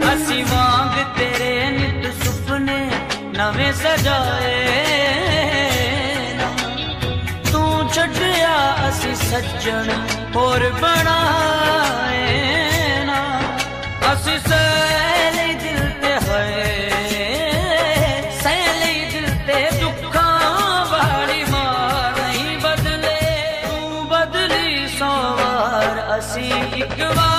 असी वांग तेरे नित सुपने नवे सजाए ना, तू छड्डिया असी सज्जन होर बनाए ना। असी सैली दिल ते होए सैली दिल ते दुखां वाली मार नहीं बदले, तू बदली सौ वार असी एक बार